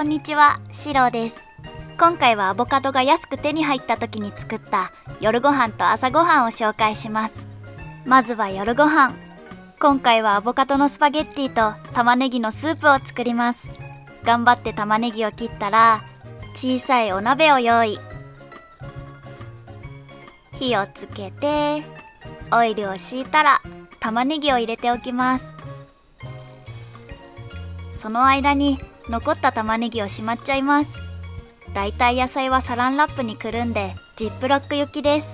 こんにちは、シロです。今回はアボカドが安く手に入った時に作った夜ご飯と朝ごはんを紹介します。まずは夜ご飯。今回はアボカドのスパゲッティと玉ねぎのスープを作ります。頑張って玉ねぎを切ったら小さいお鍋を用意。火をつけてオイルを敷いたら玉ねぎを入れておきます。その間に残った玉ねぎをしまっちゃいます。だいたい野菜はサランラップにくるんでジップロック行きです。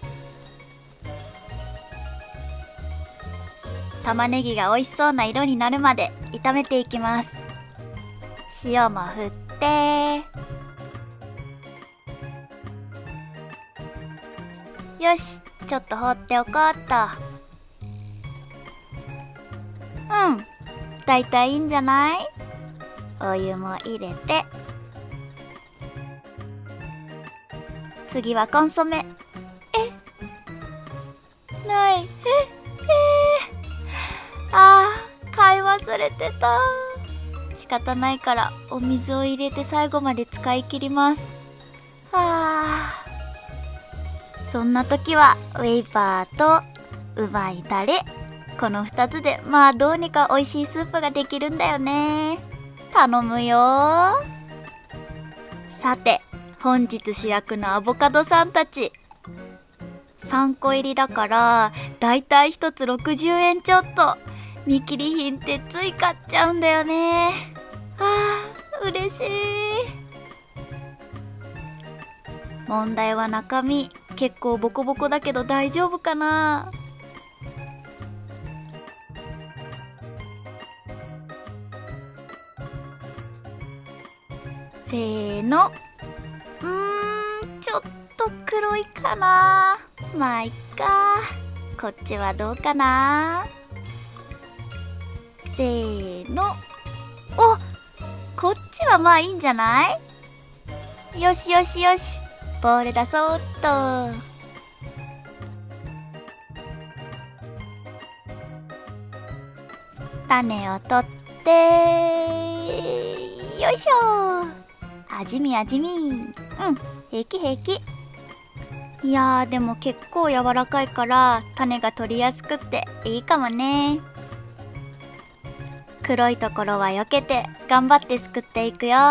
玉ねぎが美味しそうな色になるまで炒めていきます。塩も振ってよし、ちょっと放っておこうっと。だいたいいいんじゃない？お湯も入れて、次はコンソメ。ない。買い忘れてた。仕方ないからお水を入れて最後まで使い切ります。そんな時はウェイパーとうまいタレ、この2つでまあどうにか美味しいスープができるんだよね。頼むよ。さて、本日主役のアボカドさんたち。3個入りだからだいたい1つ60円ちょっと。見切り品ってつい買っちゃうんだよね。嬉しい。問題は中身。結構ボコボコだけど大丈夫かな。せーの。ちょっと黒いかな。まあいっか。こっちはどうかな。せーの。こっちはまあいいんじゃない？よしよしよし、ボール出そうっと。種を取ってよいしょ。味見味見。平気平気。いやー、でも結構柔らかいから種が取りやすくっていいかもね。黒いところは避けて頑張ってすくっていくよ。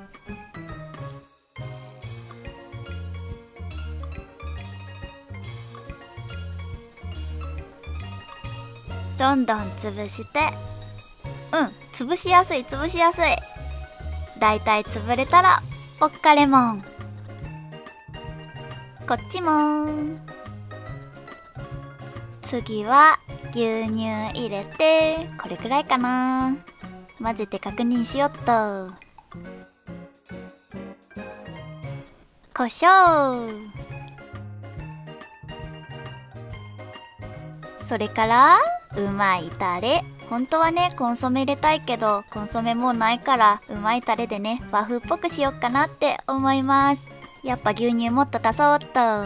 どんどん潰して、潰しやすい潰しやすい。だいたい潰れたらポッカレモン。こっちも。次は牛乳入れて、これくらいかな。混ぜて確認しよっと。胡椒。それからうまいタレ。本当はねコンソメ入れたいけどコンソメもうないからうまいタレでね和風っぽくしよっかなって思います。やっぱ牛乳もっと足そうっと。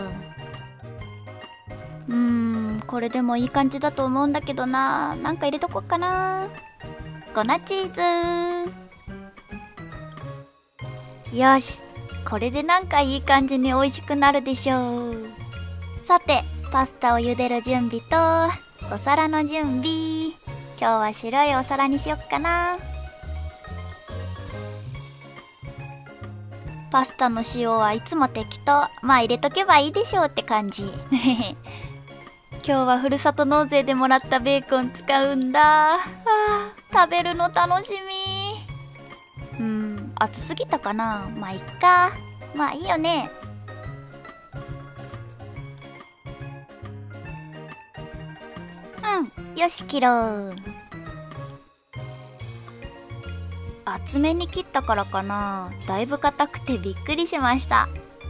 これでもいい感じだと思うんだけどな。なんか入れとこっかな。粉チーズ。よし、これでなんかいい感じに美味しくなるでしょう。さて、パスタを茹でる準備とお皿の準備。今日は白いお皿にしよっかな。パスタの塩はいつも適当。まあ入れとけばいいでしょうって感じ。今日はふるさと納税でもらったベーコン使うんだ。食べるの楽しみ。熱すぎたかな。まあいっか。まあいいよね。よし切ろう。厚めに切ったからかな。だいぶ硬くてびっくりしました。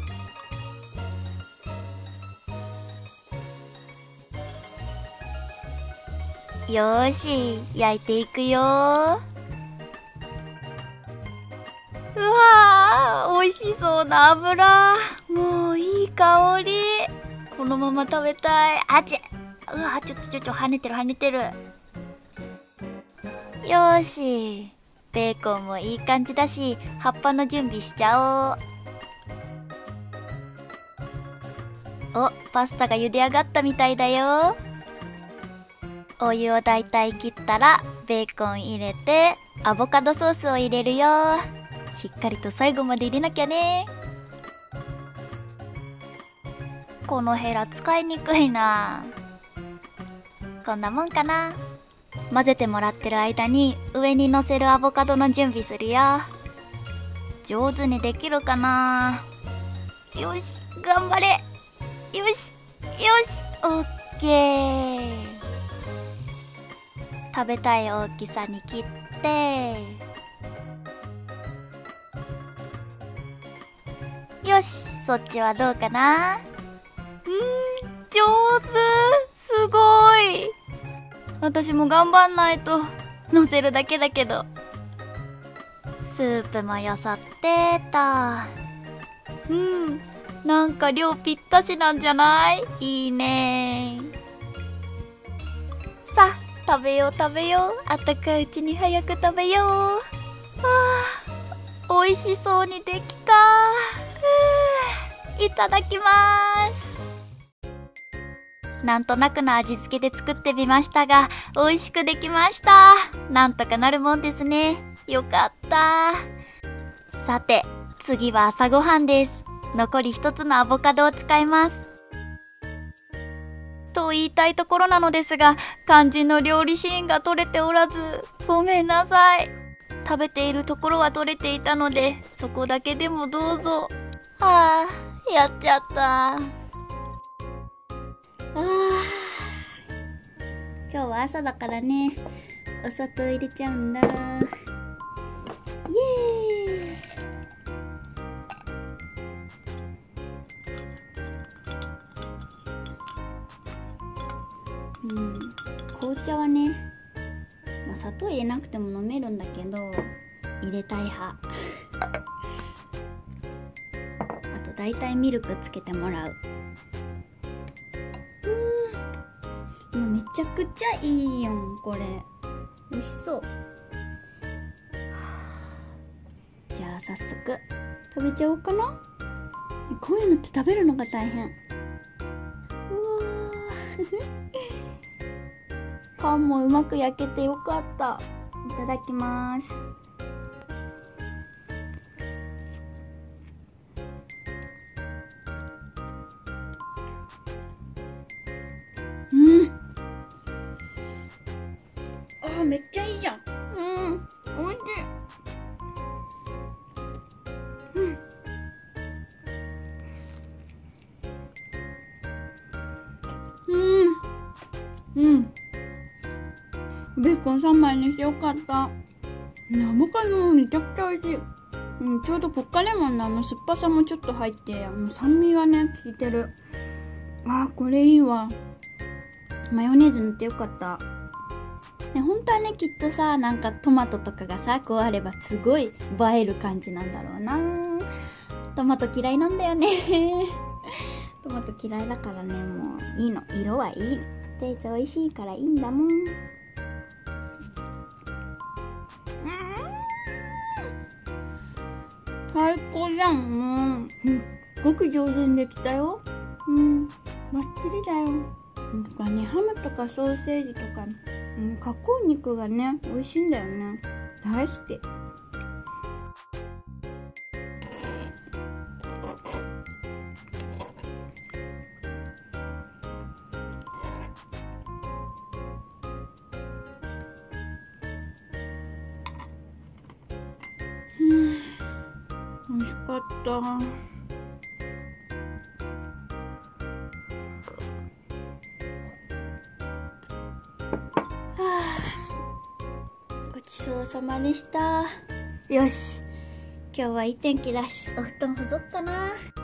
よーし、焼いていくよ。うわー、美味しそうな油。もういい香り。このまま食べたい。うわ、ちょ跳ねてる。よーし、 ベーコンもいい感じだし、葉っぱの準備しちゃおう。お、パスタが茹で上がったみたいだよ。お湯をだいたい切ったらベーコン入れて、アボカドソースを入れるよ。しっかりと最後まで入れなきゃね。このヘラ使いにくいな。こんなもんかな。混ぜてもらってる間に上にのせるアボカドの準備するよ。上手にできるかな。よし、頑張れ。よしよし、オッケー。食べたい大きさに切って、よし、そっちはどうかな。上手、すごい。私も頑張んないと。のせるだけだけど。スープもよそってと。なんか量ぴったしなんじゃない？いいね。さあ、食べよう食べよう。あったかいうちに早く食べよう。美味しそうにできた。いただきます。なんとなくの味付けで作ってみましたが、美味しくできました。なんとかなるもんですね。よかった。さて、次は朝ごはんです。残り一つのアボカドを使います。と言いたいところなのですが、肝心の料理シーンが撮れておらず、ごめんなさい。食べているところは撮れていたので、そこだけでもどうぞ。やっちゃった。今日は朝だからね、お砂糖入れちゃうんだ。イエーイ。紅茶はね、砂糖入れなくても飲めるんだけど、入れたい派。あとだいたいミルクつけてもらう。めちゃくちゃいいよん、これ。美味しそう。じゃあ早速食べちゃおうかな。こういうのって食べるのが大変。うわパンもうまく焼けてよかった。いただきます。めっちゃいいじゃん。おいしい。ベーコン3枚にしてよかった。アボカドめちゃくちゃ美味しい。ちょうどポッカレモンの酸っぱさもちょっと入って、酸味がね、効いてる。これいいわ。マヨネーズ塗ってよかった。本当はね、きっとさ、なんかトマトとかがさ、こうあればすごい映える感じなんだろうな。トマト嫌いなんだよね。トマト嫌いだからね、もういいの。色はいいの。とりあえず美味しいからいいんだもん。最高じゃん。もうすっごく上手にできたよ。バッチリだよ。とかね、ハムとかソーセージとか、加工肉がね、美味しいんだよね。大好き。美味しかった。ごちそうさまでした。よし、今日はいい天気だし、お布団干そっかな。